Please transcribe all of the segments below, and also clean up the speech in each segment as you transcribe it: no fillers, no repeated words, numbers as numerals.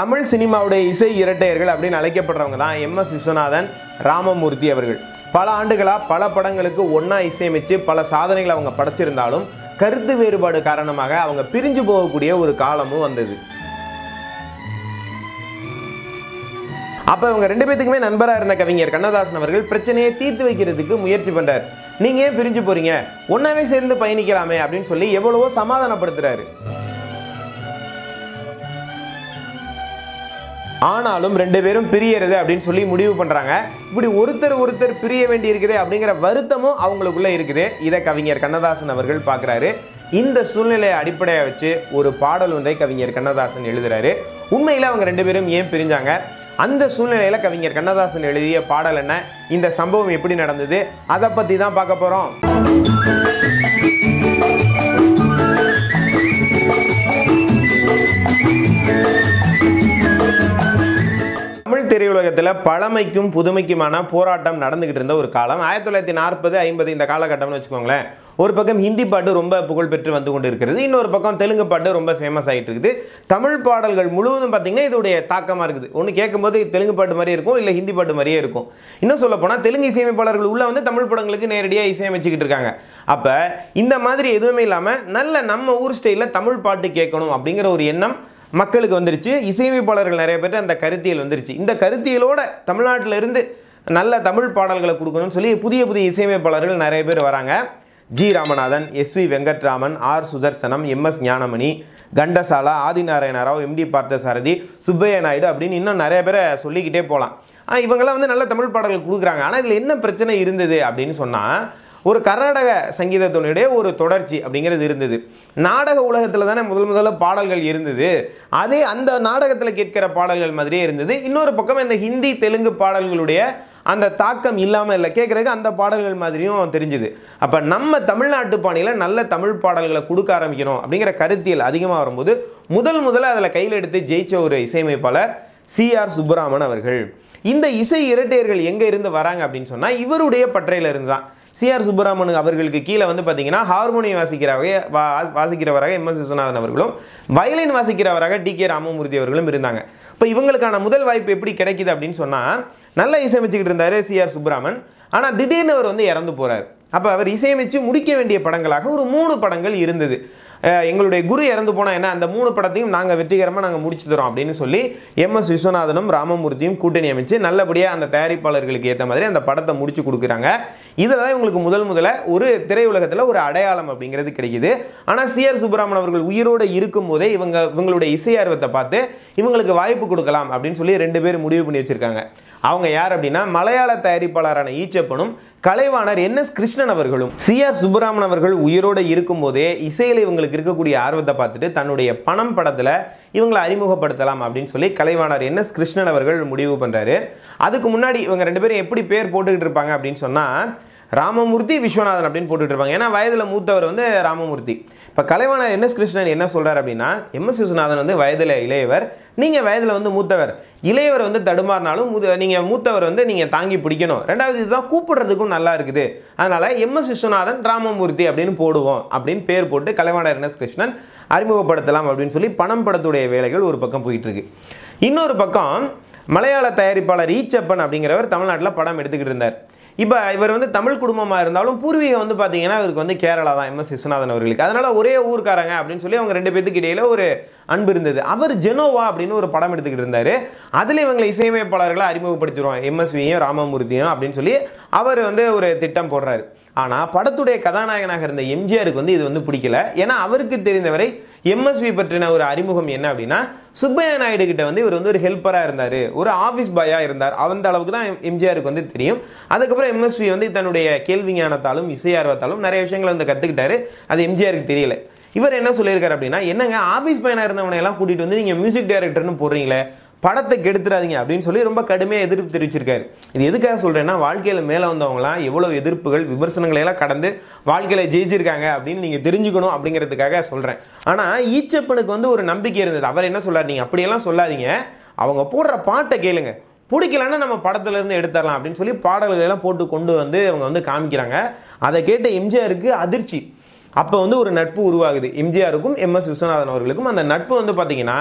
தமிழ் சினிமாவுடைய இசை இரட்டையர்கள் அப்படின்னு அழைக்கப்படுறவங்க தான் எம்.எஸ். விஸ்வநாதன், ராமமூர்த்தி அவர்கள். பல ஆண்டுகளாக பல படங்களுக்கு ஒன்றா இசையமைச்சு பல சாதனைகளை அவங்க படைச்சிருந்தாலும் கருத்து வேறுபாடு காரணமாக அவங்க பிரிஞ்சு போகக்கூடிய ஒரு காலமும் வந்தது. அப்போ இவங்க ரெண்டு பேத்துக்குமே நண்பராக இருந்த கவிஞர் கண்ணதாசன் அவர்கள் பிரச்சனையை தீர்த்து வைக்கிறதுக்கு முயற்சி பண்ணுறாரு. நீங்கள் ஏன் பிரிஞ்சு போகிறீங்க, ஒன்றாவே சேர்ந்து பயணிக்கலாமே அப்படின்னு சொல்லி எவ்வளவோ சமாதானப்படுத்துறாரு. ஆனாலும் ரெண்டு பேரும் பிரியறது அப்படின்னு சொல்லி முடிவு பண்ணுறாங்க. இப்படி ஒருத்தர் பிரிய வேண்டி இருக்குது அப்படிங்கிற வருத்தமும் அவங்களுக்குள்ள இருக்குது. இதை கவிஞர் கண்ணதாசன் அவர்கள் பார்க்குறாரு. இந்த சூழ்நிலையை அடிப்படையாக வச்சு ஒரு பாடல் ஒன்றை கவிஞர் கண்ணதாசன் எழுதுறாரு. உண்மையில் அவங்க ரெண்டு பேரும் ஏன் பிரிஞ்சாங்க, அந்த சூழ்நிலையில் கவிஞர் கண்ணதாசன் எழுதிய பாடல் என்ன, இந்த சம்பவம் எப்படி நடந்தது, அதை பற்றி தான் பார்க்க போகிறோம். தமிழ் திரையுலகத்தில் பழமைக்கும் புதுமைக்குமான போராட்டம் நடந்துகிட்டு இருந்த ஒரு காலம் 1940, 50 இந்த காலகட்டம்னு வச்சுக்கோங்களேன். ஒரு பக்கம் ஹிந்தி பாட்டு ரொம்ப புகழ்பெற்று வந்து கொண்டு இருக்கிறது, இன்னொரு பக்கம் தெலுங்கு பாட்டு ரொம்ப ஃபேமஸ் ஆகிட்டு இருக்குது. தமிழ் பாடல்கள் முழுவதும் பார்த்தீங்கன்னா இதோடைய தாக்கமாக இருக்குது. ஒன்று கேட்கும்போது தெலுங்கு பாட்டு மாதிரியே இருக்கும், இல்லை ஹிந்தி பாட்டு மாதிரியே இருக்கும். இன்னும் சொல்ல போனால் தெலுங்கு இசையமைப்பாளர்கள் உள்ள வந்து தமிழ் படங்களுக்கு நேரடியாக இசையமைச்சிக்கிட்டு இருக்காங்க. அப்போ இந்த மாதிரி எதுவுமே இல்லாமல் நல்ல நம்ம ஊர் ஸ்டைலில் தமிழ் பாட்டு கேட்கணும் அப்படிங்கிற ஒரு எண்ணம் மக்களுக்கு வந்துருச்சு. இசையமைப்பாளர்கள் நிறைய பேர் அந்த கருத்தியல் வந்துருச்சு. இந்த கருத்தியலோட தமிழ்நாட்டில் இருந்து நல்ல தமிழ் பாடல்களை கொடுக்கணும்னு சொல்லி புதிய இசையமைப்பாளர்கள் நிறைய பேர் வராங்க. G. Ramanathan, S V. Venkataraman, R. Sudarsanam, M S. Gnanamani, Ghantasala, Adinarayana Rao, M D. Parthasarathy, Subbaiah Naidu அப்படின்னு இன்னும் நிறைய பேரை சொல்லிக்கிட்டே போகலாம். இவங்கெல்லாம் வந்து நல்ல தமிழ் பாடல்கள் கொடுக்குறாங்க. ஆனால் இதில் என்ன பிரச்சனை இருந்தது அப்படின்னு சொன்னால், ஒரு கர்நாடக சங்கீதத்தினுடைய ஒரு தொடர்ச்சி அப்படிங்கிறது இருந்தது. நாடக உலகத்தில் தானே முதல்ல பாடல்கள் இருந்தது. அதே அந்த நாடகத்தில் கேட்கிற பாடல்கள் மாதிரியே இருந்தது. இன்னொரு பக்கம் இந்த ஹிந்தி தெலுங்கு பாடல்களுடைய அந்த தாக்கம் இல்லாமல் இல்லை, கேட்குறதுக்கு அந்த பாடல்கள் மாதிரியும் தெரிஞ்சுது. அப்போ நம்ம தமிழ்நாட்டு பாணியில் நல்ல தமிழ் பாடல்களை கொடுக்க ஆரம்பிக்கணும் அப்படிங்கிற கருத்தியல் அதிகமாக வரும்போது முதல்ல அதில் கையில் எடுத்து ஜெயிச்ச ஒரு இசையமைப்பாளர் சி.ஆர். சுப்பராமன் அவர்கள். இந்த இசை இரட்டையர்கள் எங்கே இருந்து வராங்க அப்படின்னு சொன்னால் இவருடைய பற்றையில் இருந்து தான். சி.ஆர். சுப்பராமன் அவர்களுக்கு கீழே வந்து பார்த்தீங்கன்னா ஹார்மோனியம் வாசிக்கிறவராக எம்.எஸ். விஸ்வநாதன் அவர்களும், வயலின் வாசிக்கிறவராக டி.கே. ராமமூர்த்தி அவர்களும் இருந்தாங்க. இப்போ இவங்களுக்கான முதல் வாய்ப்பு எப்படி கிடைக்குது அப்படின்னு சொன்னால், நல்லா இசையமைச்சுக்கிட்டு இருந்தார் சி.ஆர். சுப்பராமன். ஆனால் திடீர்னு அவர் வந்து இறந்து போகிறார். அப்போ அவர் இசையமைச்சு முடிக்க வேண்டிய படங்களாக ஒரு 3 படங்கள் இருந்தது. எங்களுடைய குரு இறந்து போனால் என்ன, அந்த 3 படத்தையும் நாங்கள் வெற்றிகரமாக நாங்கள் முடிச்சு தரோம் அப்படின்னு சொல்லி எம்.எஸ். விஸ்வநாதனும் ராமமூர்த்தியும் கூட்டணி அமைச்சு நல்லபடியாக அந்த தயாரிப்பாளர்களுக்கு ஏற்ற மாதிரி அந்த படத்தை முடிச்சு கொடுக்குறாங்க. இதில் தான் இவங்களுக்கு முதல்ல ஒரு திரையுலகத்தில் ஒரு அடையாளம் அப்படிங்கிறது கிடைக்குது. ஆனால் சி.ஆர். சுப்பராமன் அவர்கள் உயிரோடு இருக்கும் போதே இவங்களுடைய இசை ஆர்வத்தை பார்த்து இவங்களுக்கு வாய்ப்பு கொடுக்கலாம் அப்படின்னு சொல்லி 2 பேர் முடிவு பண்ணி வச்சுருக்காங்க. அவங்க யார் அப்படின்னா, மலையாள தயாரிப்பாளரான ஈச்சப்பனும் கலைவாணர் என்.எஸ். கிருஷ்ணன் அவர்களும். சி.ஆர். சுப்பராமன் அவர்கள் உயிரோடு இருக்கும் போதே இசையில் இவங்களுக்கு இருக்கக்கூடிய ஆர்வத்தை பார்த்துட்டு தன்னுடைய பணம் படத்தில் இவங்களை அறிமுகப்படுத்தலாம் அப்படின்னு சொல்லி கலைவாணர் என்.எஸ். கிருஷ்ணன் அவர்கள் முடிவு பண்ணுறாரு. அதுக்கு முன்னாடி இவங்க 2 பேரும் எப்படி பேர் போட்டுக்கிட்டு இருப்பாங்க அப்படின்னு சொன்னால், ராமமூர்த்தி, விஸ்வநாதன் அப்படின்னு போட்டுட்டு இருப்பாங்க. ஏன்னா வயதில் மூத்தவர் வந்து ராமமூர்த்தி. இப்போ கலைவாணர் என்.எஸ். கிருஷ்ணன் என்ன சொல்கிறார் அப்படின்னா, எம்.எஸ். விஸ்வநாதன் வந்து வயதில் இளையவர், நீங்கள் வயதில் வந்து மூத்தவர். இளையவர் வந்து தடுமாறினாலும் நீங்கள் மூத்தவர் வந்து நீங்கள் தாங்கி பிடிக்கணும். ரெண்டாவது இதுதான் கூப்பிடுறதுக்கும் நல்லா இருக்குது. அதனால் எம்.எஸ். விஸ்வநாதன், ராமமூர்த்தி அப்படின்னு போடுவோம் அப்படின்னு பேர் போட்டு கலைவாணர் என்.எஸ். கிருஷ்ணன் அறிமுகப்படுத்தலாம் அப்படின்னு சொல்லி பணம் படத்துடைய வேலைகள் ஒரு பக்கம் போயிட்டுருக்கு. இன்னொரு பக்கம் மலையாள தயாரிப்பாளர் ஈச்சப்பன் அப்படிங்கிறவர் தமிழ்நாட்டில் படம் எடுத்துக்கிட்டு இருந்தார். இப்போ இவர் வந்து தமிழ் குடும்பமாக இருந்தாலும் பூர்வீகம் வந்து பார்த்தீங்கன்னா இவருக்கு வந்து கேரளா தான், எம்.எஸ். விஸ்வநாதன் அவர்களுக்கு. அதனால் ஒரே ஊருக்காரங்க அப்படின்னு சொல்லி அவங்க 2 பேத்துக்கு இடையில ஒரு அன்பு இருந்தது. அவர் ஜெனோவா அப்படின்னு ஒரு படம் எடுத்துக்கிட்டு இருந்தார். அதில் இவங்களை இசையமைப்பாளர்களை அறிமுகப்படுத்திடுவோம், எம்.எஸ்.வியும் ராமமூர்த்தியும் அப்படின்னு சொல்லி அவர் வந்து ஒரு திட்டம் போடுறாரு. ஆனால் படத்துடைய கதாநாயகனாக இருந்த எம்ஜிஆருக்கு வந்து இது வந்து பிடிக்கல. ஏன்னா அவருக்கு தெரிந்தவரை எம்.எஸ்.வி பற்றின ஒரு அறிமுகம் என்ன அப்படின்னா, சுப்பையா நாயுடு கிட்ட வந்து இவர் வந்து ஒரு ஹெல்ப்பராக இருந்தார், ஒரு ஆஃபீஸ் பாயாக இருந்தார். அந்த அளவுக்கு தான் எம்ஜிஆருக்கு வந்து தெரியும். அதுக்கப்புறம் எம்.எஸ்.வி வந்து தன்னுடைய கேள்வி ஞானத்தாலும் இசையார்வத்தாலும் நிறைய விஷயங்களை வந்து கற்றுக்கிட்டாரு. அது எம்ஜிஆருக்கு தெரியல. இவர் என்ன சொல்லியிருக்காரு அப்படின்னா, என்னங்க ஆஃபீஸ் பையனாக இருந்தவனை எல்லாம் கூட்டிகிட்டு வந்து நீங்கள் மியூசிக் டைரக்டர்னு போடுறீங்களே, படத்தை கெடுத்துறாதீங்க அப்படின்னு சொல்லி ரொம்ப கடுமையாக எதிர்ப்பு தெரிவிச்சிருக்காரு. இது எதுக்காக சொல்கிறேன்னா, வாழ்க்கையில் மேலே வந்தவங்களாம் எவ்வளோ எதிர்ப்புகள் விமர்சனங்களையெல்லாம் கடந்து வாழ்க்கையில் ஜெயிச்சிருக்காங்க அப்படின்னு நீங்கள் தெரிஞ்சுக்கணும் அப்படிங்கிறதுக்காக சொல்கிறேன். ஆனால் ஈச்சப்பனுக்கு வந்து ஒரு நம்பிக்கை இருந்தது. அவர் என்ன சொல்லார், நீங்கள் அப்படியெல்லாம் சொல்லாதீங்க, அவங்க போடுற பாட்டை கேளுங்க, பிடிக்கலன்னா நம்ம படத்துலேருந்து எடுத்துடலாம் அப்படின்னு சொல்லி பாடல்கள் எல்லாம் போட்டு கொண்டு வந்து அவங்க வந்து காமிக்கிறாங்க. அதை கேட்ட எம்ஜிஆருக்கு அதிர்ச்சி. அப்போ வந்து ஒரு நட்பு உருவாகுது எம்ஜிஆருக்கும் எம்.எஸ். விஸ்வநாதன் அவர்களுக்கும். அந்த நட்பு வந்து பார்த்தீங்கன்னா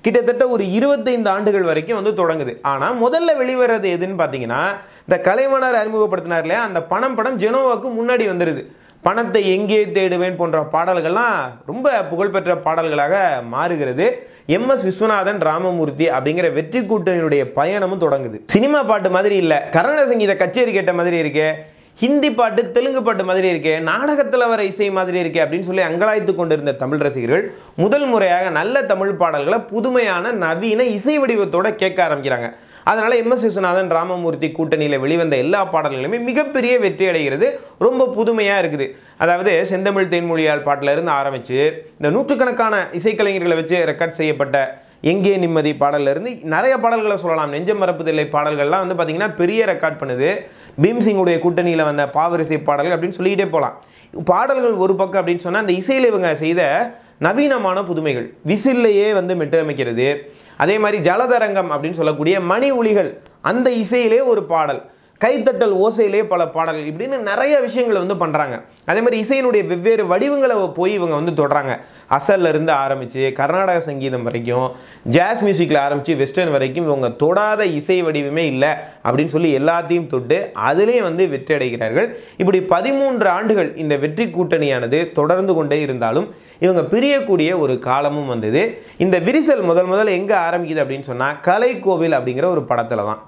கிட்டத்தட்ட ஒரு 25 ஆண்டுகள் வரைக்கும் வந்து தொடங்குது. ஆனால் முதல்ல வெளிவரது எதுன்னு பார்த்தீங்கன்னா, இந்த கலைவாணர் அறிமுகப்படுத்தினார் இல்லையா, அந்த படம் ஜெனோவாவுக்கு முன்னாடி வந்துடுது. பணத்தை எங்கே தேடுவேன் போன்ற பாடல்கள்லாம் ரொம்ப புகழ்பெற்ற பாடல்களாக மாறுகிறது. விஸ்வநாதன் ராமமூர்த்தி அப்படிங்கிற வெற்றி கூட்டணியுடைய பயணமும் தொடங்குது. சினிமா பாட்டு மாதிரி இல்லை, கர்நாடக சங்கீத கச்சேரி கேட்ட மாதிரி இருக்கு, ஹிந்தி பாட்டு தெலுங்கு பாட்டு மாதிரி இருக்கு, நாடகத்தில் வர இசை மாதிரி இருக்கு அப்படின்னு சொல்லி அங்கலாய்த்து கொண்டிருந்த தமிழ் ரசிகர்கள் முதல் முறையாக நல்ல தமிழ் பாடல்களை புதுமையான நவீன இசை வடிவத்தோட கேட்க ஆரம்பிக்கிறாங்க. அதனால விஸ்வநாதன் ராமமூர்த்தி கூட்டணியில் வெளிவந்த எல்லா பாடல்களுமே மிகப்பெரிய வெற்றி அடைகிறது. ரொம்ப புதுமையாக இருக்குது. அதாவது செந்தமிழ் தேன்மொழியால் பாட்டில இருந்து ஆரம்பித்து இந்த நூற்றுக்கணக்கான இசைக்கலைஞர்களை வச்சு ரெக்கார்ட் செய்யப்பட்ட எங்கே நிம்மதி பாடல்ல இருந்து நிறைய பாடல்களை சொல்லலாம். நெஞ்சம் மறப்பதில்லை பாடல்கள்லாம் வந்து பார்த்தீங்கன்னா பெரிய ரெக்கார்ட் பண்ணுது. பீம்சிங்குடைய கூட்டணியில் வந்த பாவரிசை பாடல்கள் அப்படின்னு சொல்லிக்கிட்டே போகலாம். பாடல்கள் ஒரு பக்கம் அப்படின்னு சொன்னால் அந்த இசையில் இவங்க செய்த நவீனமான புதுமைகள், விசில்லையே வந்து மெட்டமைக்கிறது, அதே மாதிரி ஜலதரங்கம் அப்படின்னு சொல்லக்கூடிய மணி ஒலிகள், அந்த இசையிலே ஒரு பாடல், கைத்தட்டல் ஓசையிலே பல பாடல்கள், இப்படின்னு நிறைய விஷயங்களை வந்து பண்ணுறாங்க. அதே மாதிரி இசையினுடைய வெவ்வேறு வடிவங்களை போய் இவங்க வந்து தொடுறாங்க. அசல்ல இருந்து ஆரம்பித்து கர்நாடக சங்கீதம் வரைக்கும், ஜாஸ் மியூசிக்கில் ஆரம்பித்து வெஸ்டர்ன் வரைக்கும் இவங்க தொடாத இசை வடிவமே இல்லை அப்படின்னு சொல்லி எல்லாத்தையும் தொட்டு அதிலே வந்து வெற்றி அடைகிறார்கள். இப்படி 13 ஆண்டுகள் இந்த வெற்றி கூட்டணியானது தொடர்ந்து கொண்டே இருந்தாலும் இவங்க பிரியக்கூடிய ஒரு காலமும் வந்தது. இந்த விரிசல் முதல்ல எங்கே ஆரம்பிக்குது அப்படின்னு சொன்னால் கலைக்கோவில் அப்படிங்கிற ஒரு படத்தில் தான்.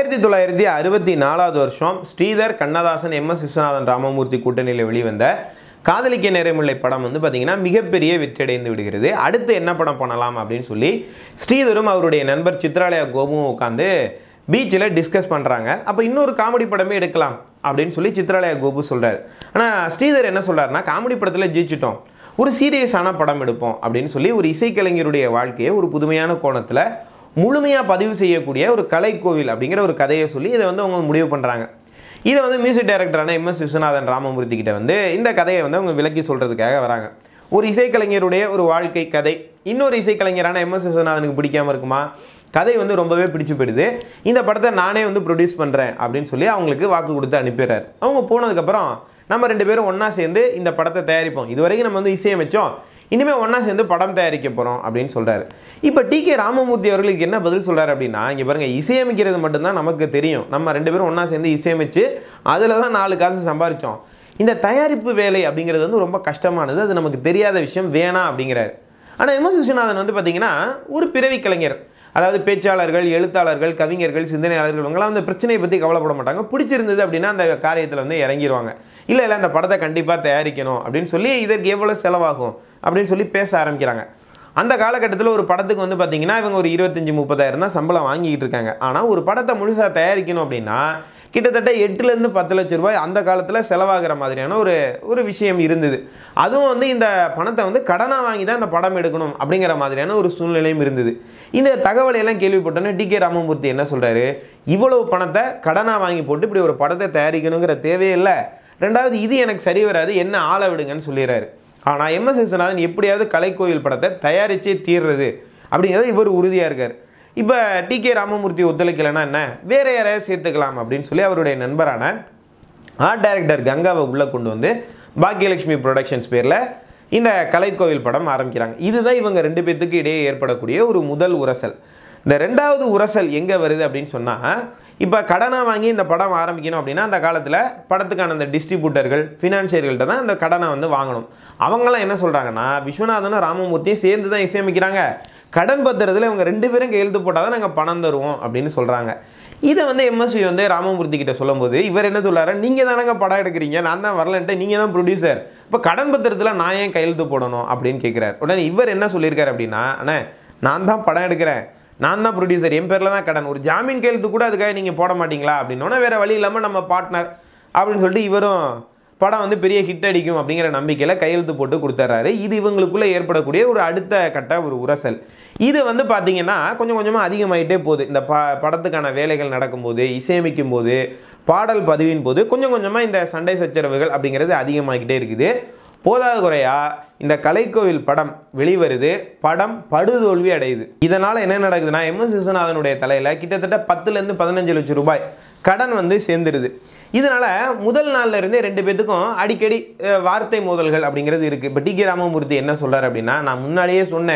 1964 வருஷம் ஸ்ரீதர், கண்ணதாசன், விஸ்வநாதன் ராமமூர்த்தி கூட்டணியில் வெளிவந்த காதலிக்க நேரமில்லை படம் வந்து பார்த்தீங்கன்னா மிகப்பெரிய வெற்றியடைந்து விடுகிறது. அடுத்து என்ன படம் பண்ணலாம் அப்படின்னு சொல்லி ஸ்ரீதரும் அவருடைய நண்பர் சித்ராலயா கோபுவும் உட்காந்து பீச்சில் டிஸ்கஸ் பண்ணுறாங்க. அப்போ இன்னொரு காமெடி படமே எடுக்கலாம் அப்படின்னு சொல்லி சித்ராலயா கோபு சொல்கிறார். ஆனால் ஸ்ரீதர் என்ன சொல்கிறாருன்னா, காமெடி படத்தில் ஜெயிச்சிட்டோம், ஒரு சீரியஸான படம் எடுப்போம் அப்படின்னு சொல்லி ஒரு இசைக்கலைஞருடைய வாழ்க்கையை ஒரு புதுமையான கோணத்தில் முழுமையாக பதிவு செய்யக்கூடிய ஒரு கலைக்கோவில் அப்படிங்கிற ஒரு கதையை சொல்லி இதை வந்து அவங்க முடிவு பண்ணுறாங்க. இதை வந்து மியூசிக் டைரக்டரான விஸ்வநாதன் ராமமூர்த்தி கிட்ட வந்து இந்த கதையை வந்து அவங்க விளக்கி சொல்கிறதுக்காக வராங்க. ஒரு இசைக்கலைஞருடைய ஒரு வாழ்க்கை கதை இன்னொரு இசைக்கலைஞரான விஸ்வநாதனுக்கு பிடிக்காமல் இருக்குமா? கதை வந்து ரொம்பவே பிடிச்சி போயிடுது. இந்த படத்தை நானே வந்து ப்ரொடியூஸ் பண்ணுறேன் அப்படின்னு சொல்லி அவங்களுக்கு வாக்கு கொடுத்து அனுப்பிடுறாரு. அவங்க போனதுக்கப்புறம் நம்ம 2 பேரும் ஒன்றா சேர்ந்து இந்த படத்தை தயாரிப்போம், இது வரைக்கும் நம்ம வந்து இசையமைச்சோம், இனிமேல் ஒன்றா சேர்ந்து படம் தயாரிக்க போகிறோம் அப்படின்னு சொல்கிறாரு. இப்போ டி.கே. ராமமூர்த்தி அவர்களுக்கு என்ன பதில் சொல்கிறார் அப்படின்னா, இங்கே பாருங்கள், இசையமைக்கிறது மட்டும்தான் நமக்கு தெரியும், நம்ம 2 பேரும் ஒன்றா சேர்ந்து இசையமைச்சு அதில் தான் 4 காசு சம்பாதிச்சோம், இந்த தயாரிப்பு வேலை அப்படிங்கிறது வந்து ரொம்ப கஷ்டமானது, அது நமக்கு தெரியாத விஷயம், வேணாம் அப்படிங்கிறாரு. ஆனால் விஸ்வநாதன் வந்து பார்த்திங்கன்னா ஒரு பிறவி கலைஞர். அதாவது பேச்சாளர்கள், எழுத்தாளர்கள், கவிஞர்கள், சிந்தனையாளர்கள் இவங்களாம் அந்த பிரச்சனையை பற்றி கவலைப்பட மாட்டாங்க. பிடிச்சிருந்தது அப்படின்னா அந்த காரியத்தில் வந்து இறங்கிடுவாங்க. இல்லை அந்த படத்தை கண்டிப்பாக தயாரிக்கணும் அப்படின்னு சொல்லி இதற்கு எவ்வளோ செலவாகும் அப்படின்னு சொல்லி பேச ஆரம்பிக்கிறாங்க. அந்த காலகட்டத்தில் ஒரு படத்துக்கு வந்து பார்த்திங்கன்னா இவங்க ஒரு 25-30,000 தான் சம்பளம் வாங்கிக்கிட்டு இருக்காங்க. ஆனால் ஒரு படத்தை முழுசாக தயாரிக்கணும் அப்படின்னா கிட்டத்தட்ட 8 - 10 லட்ச ரூபாய் அந்த காலத்தில் செலவாகிற மாதிரியான ஒரு விஷயம் இருந்தது. அதுவும் வந்து இந்த பணத்தை வந்து கடனாக வாங்கி தான் இந்த படம் எடுக்கணும் அப்படிங்கிற மாதிரியான ஒரு சூழ்நிலையும் இருந்தது. இந்த தகவலையெல்லாம் கேள்விப்பட்டோன்னே டி.கே. ராமமூர்த்தி என்ன சொல்கிறாரு, இவ்வளவு பணத்தை கடனாக வாங்கி போட்டு இப்படி ஒரு படத்தை தயாரிக்கணுங்கிற தேவையே இல்லை, ரெண்டாவது இது எனக்கு சரி வராது, என்ன ஆள விடுங்கன்னு சொல்லிடுறாரு. ஆனால் விஸ்வநாதன் எப்படியாவது கலைக்கோவில் படத்தை தயாரிச்சே தீர்றது அப்படிங்கிறது இவர் உறுதியாக இருக்கார். இப்போ டி.கே. ராமமூர்த்தி ஒத்துழைக்கலைன்னா என்ன, வேற யாரையாவது சேர்த்துக்கலாம் அப்படின்னு சொல்லி அவருடைய நண்பரான ஆர்ட் டைரக்டர் கங்காவை உள்ளே கொண்டு வந்து பாக்கியலட்சுமி ப்ரொடக்ஷன்ஸ் பேரில் இந்த கலைக்கோவில் படம் ஆரம்பிக்கிறாங்க. இதுதான் இவங்க 2 பேத்துக்கு இடையே ஏற்படக்கூடிய ஒரு முதல் உரசல். இந்த 2வது உரசல் எங்கே வருது அப்படின்னு சொன்னால், இப்போ கடனாக வாங்கி இந்த படம் ஆரம்பிக்கணும் அப்படின்னா அந்த காலத்தில் படத்துக்கான அந்த டிஸ்ட்ரிபியூட்டர்கள், ஃபினான்ஷியர்கள்ட்ட தான் இந்த கடனை வந்து வாங்கணும். அவங்களாம் என்ன சொல்கிறாங்கன்னா, விஸ்வநாதனும் ராமமூர்த்தியும் சேர்ந்து தான் இசையமைக்கிறாங்க, கடன் பத்திரத்தில் இவங்க 2 பேரும் கையெழுத்து போட்டால் தான் நாங்கள் பணம் தருவோம் அப்படின்னு சொல்கிறாங்க. இதை வந்து எம்எஸ்வி வந்து ராமமூர்த்தி கிட்ட சொல்லும்போது இவர் என்ன சொல்கிறாரு, நீங்கள் தானங்க படம் எடுக்கிறீங்க, நான் தான் வரலன்ட்டு, நீங்கள் தான் ப்ரொடியூசர், இப்போ கடன் பத்திரத்தில் நான் ஏன் கையெழுத்து போடணும் அப்படின்னு கேட்குறாரு. உடனே இவர் என்ன சொல்லியிருக்காரு அப்படின்னா, அண்ணே நான் தான் படம் எடுக்கிறேன், நான் தான் ப்ரொடியூசர், என் பேரில் தான் கடன், ஒரு ஜாமீன் கையெழுத்து கூட அதுக்காக நீங்கள் போட மாட்டீங்களா அப்படின்னோன்னா, வேறு வழி இல்லாமல் நம்ம பார்ட்னர் அப்படின்னு சொல்லிட்டு இவரும் படம் வந்து பெரிய ஹிட் அடிக்கும் அப்படிங்கிற நம்பிக்கையில் கையெழுத்து போட்டு கொடுத்துட்றாரு. இது இவங்களுக்குள்ளே ஏற்படக்கூடிய ஒரு அடுத்த கட்ட ஒரு உரசல். இது வந்து பார்த்திங்கன்னா கொஞ்சம் கொஞ்சமாக அதிகமாகிட்டே போகுது. இந்த படத்துக்கான வேலைகள் நடக்கும்போது, இசையமைக்கும் போது, பாடல் பதிவின் போது கொஞ்சம் கொஞ்சமாக இந்த சண்டை சச்சரவுகள் அப்படிங்கிறது அதிகமாகிக்கிட்டே இருக்குது. போதாத குறையா இந்த கலைக்கோவில் படம் வெளிவருது, படம் படுதோல்வி அடையுது. இதனால் என்ன நடக்குதுன்னா, விஸ்வநாதனுடைய தலையில் கிட்டத்தட்ட 10 - 15 லட்சம் ரூபாய் கடன் வந்து சேர்ந்துடுது. இதனால் முதல் நாளில் இருந்தே 2 பேத்துக்கும் அடிக்கடி வார்த்தை மோதல்கள் அப்படிங்கிறது இருக்குது. இப்போ டி.கே. ராமமூர்த்தி என்ன சொல்கிறார் அப்படின்னா, நான் முன்னாடியே சொன்னேன்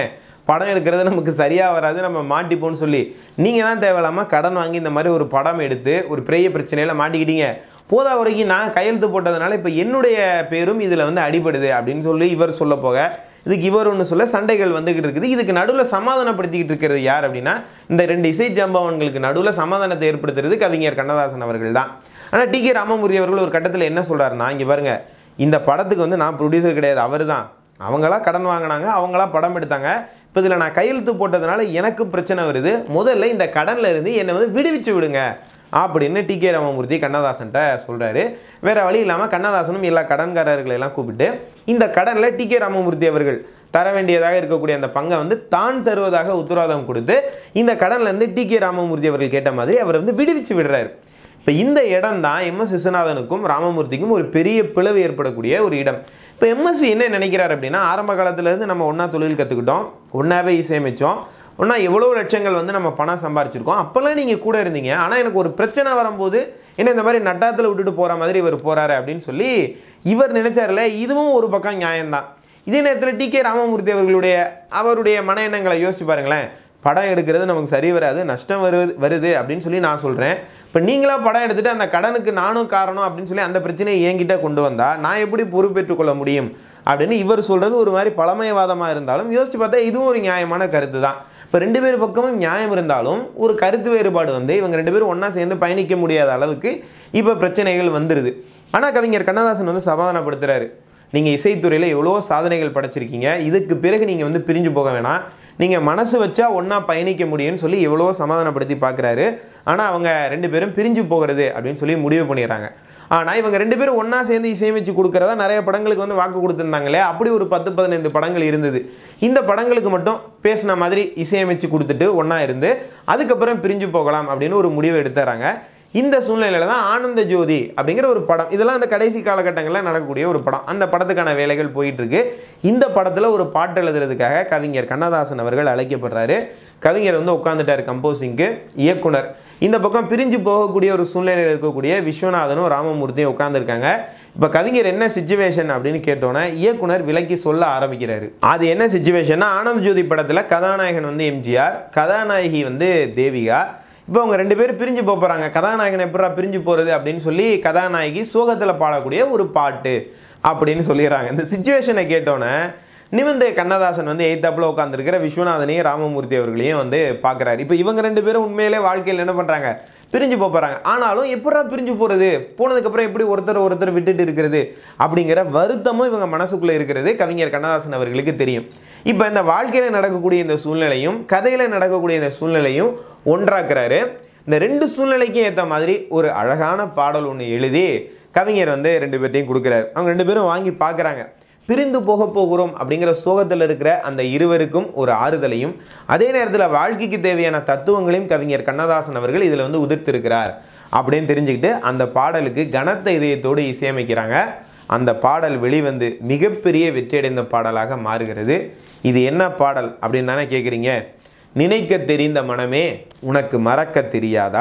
படம் எடுக்கிறது நமக்கு சரியாக வராது, நம்ம மாட்டிப்போன்னு சொல்லி நீங்கள் தான் தேவையில்லாமல் கடன் வாங்கி இந்த மாதிரி ஒரு படம் எடுத்து ஒரு பெரிய பிரச்சனையில் மாட்டிக்கிட்டீங்க. போதா வரைக்கும் நான் கையெழுத்து போட்டதுனால இப்போ என்னுடைய பேரும் இதில் வந்து அடிபடுது அப்படின்னு சொல்லி இவர் சொல்ல போக, இதுக்கு இவர் ஒன்று சொல்ல சண்டைகள் வந்துக்கிட்டு இருக்குது. இதுக்கு நடுவில் சமாதானப்படுத்திக்கிட்டு இருக்கிறது யார் அப்படின்னா, இந்த 2 இசை ஜம்பவன்களுக்கு நடுவில் சமாதானத்தை ஏற்படுத்துறது கவிஞர் கண்ணதாசன் அவர்கள் தான். ஆனால் டி.கே. ராமமூர்த்தி அவர்கள் ஒரு கட்டத்தில் என்ன சொல்கிறாருன்னா, இங்கே பாருங்கள், இந்த படத்துக்கு வந்து நான் ப்ரொடியூசர் கிடையாது, அவர் தான். அவங்களா கடன் வாங்கினாங்க, அவங்களா படம் எடுத்தாங்க. இப்போ இதில் நான் கையெழுத்து போட்டதுனால எனக்கு பிரச்சனை வருது, முதல்ல இந்த கடனில் இருந்து என்னை வந்து விடுவிச்சு விடுங்க அப்படின்னு டி.கே. ராமமூர்த்தி கண்ணதாசன்ட்ட சொல்கிறாரு. வேறு வழி இல்லாமல் கண்ணதாசனும் எல்லா கடன்காரர்களெல்லாம் கூப்பிட்டு இந்த கடனில் டி.கே. ராமமூர்த்தி அவர்கள் தர வேண்டியதாக இருக்கக்கூடிய அந்த பங்கை வந்து தான் தருவதாக உத்தரவாதம் கொடுத்து இந்த கடன்லேருந்து டி.கே. ராமமூர்த்தி அவர்கள் கேட்ட மாதிரி அவர் வந்து விடுவிச்சு விடுறாரு. இப்போ இந்த இடம் தான் எம்.எஸ். விஸ்வநாதனுக்கும் ராமமூர்த்திக்கும் ஒரு பெரிய பிளவு ஏற்படக்கூடிய ஒரு இடம். இப்போ எம்எஸ்வி என்ன நினைக்கிறார் அப்படின்னா, ஆரம்ப காலத்துலேருந்து நம்ம ஒன்றா தொழில் கற்றுக்கிட்டோம், ஒன்றாவே இசையமைச்சோம், ஒன்றா எவ்வளோ லட்சங்கள் வந்து நம்ம பணம் சம்பாரிச்சிருக்கோம், அப்போல்லாம் நீங்கள் கூட இருந்தீங்க. ஆனால் எனக்கு ஒரு பிரச்சனை வரும்போது என்ன இந்த மாதிரி நட்டாத்தில் விட்டுட்டு போகிற மாதிரி இவர் போகிறாரு அப்படின்னு சொல்லி இவர் நினைச்சார்ல. இதுவும் ஒரு பக்கம் நியாயம்தான். இதே நேரத்தில் டி.கே. ராமமூர்த்தி அவருடைய மன எண்ணங்களை யோசிச்சு பாருங்களேன். படம் எடுக்கிறது நமக்கு சரி வராது, நஷ்டம் வருது அப்படின்னு சொல்லி நான் சொல்கிறேன். இப்போ நீங்களாக படம் எடுத்துகிட்டு அந்த கடனுக்கு நானும் காரணம் அப்படின்னு சொல்லி அந்த பிரச்சனையை என்கிட்ட கொண்டு வந்தால் நான் எப்படி பொறுப்பேற்றுக்கொள்ள முடியும் அப்படின்னு இவர் சொல்கிறது ஒரு மாதிரி பழமைவாதமாக இருந்தாலும் யோசித்து பார்த்தா இதுவும் ஒரு நியாயமான கருத்து தான். இப்போ 2 பேர் பக்கமும் நியாயம் இருந்தாலும் ஒரு கருத்து வேறுபாடு வந்து இவங்க 2 பேரும் ஒன்றா சேர்ந்து பயணிக்க முடியாத அளவுக்கு இப்போ பிரச்சனைகள் வந்துடுது. ஆனால் கவிஞர் கண்ணதாசன் வந்து சமாதானப்படுத்துகிறாரு. நீங்கள் இசைத்துறையில் எவ்வளோ சாதனைகள் படைச்சிருக்கீங்க, இதுக்கு பிறகு நீங்கள் வந்து பிரிஞ்சு போக வேணாம், நீங்கள் மனசு வச்சா ஒன்றா பயணிக்க முடியும்னு சொல்லி எவ்வளோ சமாதானப்படுத்தி பார்க்குறாரு. ஆனால் அவங்க 2 பேரும் பிரிஞ்சு போகிறது அப்படின்னு சொல்லி முடிவு பண்ணிடுறாங்க. ஆனால் இவங்க 2 பேரும் ஒன்றா சேர்ந்து இசையமைச்சு கொடுக்குறதா நிறைய படங்களுக்கு வந்து வாக்கு கொடுத்துருந்தாங்களே, அப்படி ஒரு 10-15 படங்கள் இருந்தது. இந்த படங்களுக்கு மட்டும் பேசின மாதிரி இசையமைச்சு கொடுத்துட்டு ஒன்றா இருந்து அதுக்கப்புறம் பிரிஞ்சு போகலாம் அப்படின்னு ஒரு முடிவை எடுத்துறாங்க. இந்த சூழ்நிலையில் தான் ஆனந்த ஜோதி அப்படிங்கிற ஒரு படம், இதெல்லாம் அந்த கடைசி காலகட்டங்களில் நடக்கக்கூடிய ஒரு படம், அந்த படத்துக்கான வேலைகள் போயிட்டுருக்கு. இந்த படத்தில் ஒரு பாட்டு எழுதுறதுக்காக கவிஞர் கண்ணதாசன் அவர்கள் அழைக்கப்படுறாரு. கவிஞர் வந்து உட்காந்துட்டார் கம்போசிங்க்கு. இயக்குனர் இந்த பக்கம் பிரிஞ்சு போகக்கூடிய ஒரு சூழ்நிலையில் இருக்கக்கூடிய விஸ்வநாதனும் ராமமூர்த்தியும் உட்காந்துருக்காங்க. இப்போ கவிஞர் என்ன சிச்சுவேஷன் அப்படின்னு கேட்டோன்னே இயக்குனர் விளக்கி சொல்ல ஆரம்பிக்கிறாரு. அது என்ன சிச்சுவேஷன்னா, ஆனந்த ஜோதி படத்தில் கதாநாயகன் வந்து எம்ஜிஆர், கதாநாயகி வந்து தேவிகா. இப்போ அவங்க 2 பேரும் பிரிஞ்சு போகிறாங்க. கதாநாயகன் எப்படா பிரிஞ்சு போகிறது அப்படின்னு சொல்லி கதாநாயகி சோகத்தில் பாடக்கூடிய ஒரு பாட்டு அப்படின்னு சொல்லிடுறாங்க. இந்த சிச்சுவேஷனை கேட்டோன்னே நிமிர்ந்த கண்ணதாசன் வந்து எய்த்தாப்பில் உட்காந்துருக்கிற விஸ்வநாதனையும் ராமமூர்த்தி அவர்களையும் வந்து பார்க்குறாரு. இப்போ இவங்க 2 பேரும் உண்மையிலே வாழ்க்கையில் என்ன பண்ணுறாங்க, பிரிஞ்சு போகிறாங்க. ஆனாலும் எப்படா பிரிஞ்சு போகிறது, போனதுக்கப்புறம் எப்படி ஒருத்தர் விட்டுட்டு இருக்கிறது அப்படிங்கிற வருத்தமும் இவங்க மனசுக்குள்ளே இருக்கிறது கவிஞர் கண்ணதாசன் அவர்களுக்கு தெரியும். இப்போ இந்த வாழ்க்கையில் நடக்கக்கூடிய இந்த சூழ்நிலையும் கதையில் நடக்கக்கூடிய இந்த சூழ்நிலையும் ஒன்றாக்குறாரு. இந்த 2 சூழ்நிலைக்கும் ஏற்ற மாதிரி ஒரு அழகான பாடல் ஒன்று எழுதி கவிஞர் வந்து 2 பேர்ட்டையும் கொடுக்குறாரு. அவங்க 2 பேரும் வாங்கி பார்க்குறாங்க. பிரிந்து போகிறோம் அப்படிங்கிற சோகத்தில் இருக்கிற அந்த இருவருக்கும் ஒரு ஆறுதலையும் அதே நேரத்தில் வாழ்க்கைக்கு தேவையான தத்துவங்களையும் கவிஞர் கண்ணதாசன் அவர்கள் இதில் வந்து உதிர்த்திருக்கிறார் அப்படின்னு தெரிஞ்சுக்கிட்டு அந்த பாடலுக்கு கனத்த இதயத்தோடு இசையமைக்கிறாங்க. அந்த பாடல் வெளிவந்து மிகப்பெரிய வெற்றியடைந்த பாடலாக மாறுகிறது. இது என்ன பாடல் அப்படின்னு தானே கேட்குறீங்க. நினைக்க தெரிந்த மனமே உனக்கு மறக்க தெரியாதா,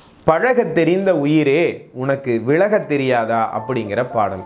பழக தெரிந்த உயிரே உனக்கு விலக தெரியாதா அப்படிங்கிற பாடல்.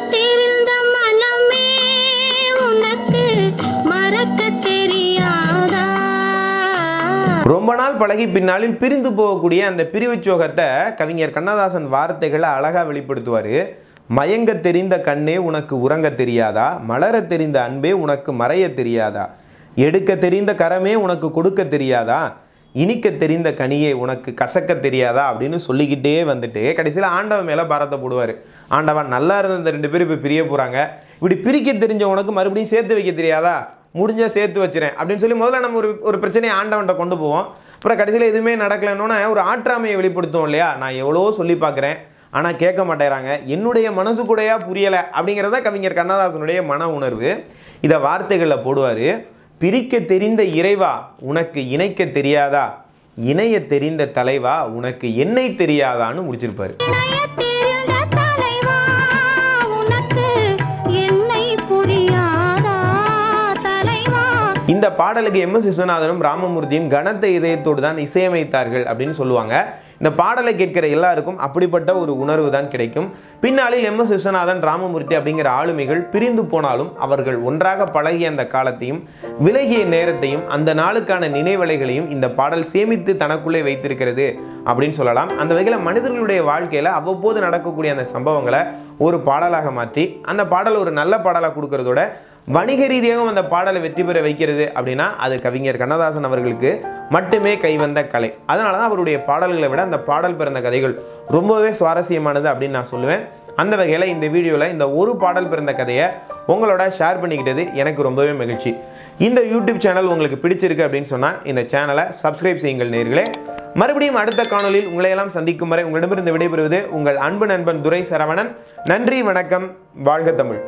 ரொம்ப நாள் பழகி பின்னாளில் பிரிந்து போகக்கூடிய அந்த பிரிவு சோகத்தை கவிஞர் கண்ணதாசன் வார்த்தைகளை அழகாக வெளிப்படுத்துவார். மயங்க தெரிந்த கண்ணே உனக்கு உறங்க தெரியாதா, மலர தெரிந்த அன்பே உனக்கு மறைய தெரியாதா, எடுக்க தெரிந்த கரமே உனக்கு கொடுக்க தெரியாதா, இனிக்க தெரிந்த கனியே உனக்கு கசக்க தெரியாதா அப்படின்னு சொல்லிக்கிட்டே வந்துட்டு கடைசியில் ஆண்டவன் மேலே பாரத்தை போடுவார். ஆண்டவன் நல்லா இருந்த இந்த 2 பேரும் இப்போ பிரிய போகிறாங்க, இப்படி பிரிக்க தெரிஞ்ச உனக்கு மறுபடியும் சேர்த்து வைக்க தெரியாதா, முடிஞ்சால் சேர்த்து வச்சுறேன் அப்படின்னு சொல்லி முதல்ல நம்ம ஒரு பிரச்சனையை ஆண்டவன்கிட்ட கொண்டு போவோம். அப்புறம் கடைசியில் எதுவுமே நடக்கலைன்னொன்னே ஒரு ஆற்றாமையை வெளிப்படுத்துவோம் இல்லையா. நான் எவ்வளோ சொல்லி பார்க்குறேன் ஆனால் கேட்க மாட்டேறாங்க, என்னுடைய மனசு கூடயா புரியலை அப்படிங்கிறத கவிஞர் கண்ணதாசனுடைய மன உணர்வு. இதை வார்த்தைகளில் போடுவார். பிரிக்க தெரிந்த இறைவா உனக்கு இணைக்க தெரியாதா, இணைய தெரிந்த தலைவா உனக்கு என்னை தெரியாதான்னு முடிச்சிருப்பாரு. இந்த பாடலுக்கு எம்.எஸ். விஸ்வநாதனும் ராமமூர்த்தியும் கனத்த இதயத்தோடு தான் இசையமைத்தார்கள் அப்படின்னு சொல்லுவாங்க. இந்த பாடலை கேட்கிற எல்லாருக்கும் அப்படிப்பட்ட ஒரு உணர்வு தான் கிடைக்கும். பின்னாளில் MS விஸ்வநாதன், ராமமூர்த்தி அப்படிங்கிற ஆளுமைகள் பிரிந்து போனாலும் அவர்கள் ஒன்றாக பழகிய அந்த காலத்தையும் விலகிய நேரத்தையும் அந்த நாளுக்கான நினைவலைகளையும் இந்த பாடல் சேமித்து தனக்குள்ளே வைத்திருக்கிறது அப்படின்னு சொல்லலாம். அந்த வகையில் மனிதர்களுடைய வாழ்க்கையில் அவ்வப்போது நடக்கக்கூடிய அந்த சம்பவங்களை ஒரு பாடலாக மாற்றி அந்த பாடல் ஒரு நல்ல பாடலாக கொடுக்கறதோட வணிக ரீதியாகவும் அந்த பாடலை வெற்றி பெற வைக்கிறது அப்படின்னா அது கவிஞர் கண்ணதாசன் அவர்களுக்கு மட்டுமே கைவந்த கலை. அதனால தான் அவருடைய பாடல்களை விட அந்த பாடல் பிறந்த கதைகள் ரொம்பவே சுவாரஸ்யமானது அப்படின்னு நான் சொல்லுவேன். அந்த வகையில் இந்த வீடியோவில் இந்த ஒரு பாடல் பிறந்த கதையை உங்களோட ஷேர் பண்ணிக்கிட்டது எனக்கு ரொம்பவே மகிழ்ச்சி. இந்த யூடியூப் சேனல் உங்களுக்கு பிடிச்சிருக்கு அப்படின்னு சொன்னால் இந்த சேனலை சப்ஸ்கிரைப் செய்யுங்கள் நேயர்களே. மறுபடியும் அடுத்த காணொலியில் உங்களையெல்லாம் சந்திக்கும் வரை உங்களிடமிருந்து விடைபெறுவது உங்கள் அன்பு நண்பன் துரை சரவணன். நன்றி, வணக்கம், வாழ்க தமிழ்.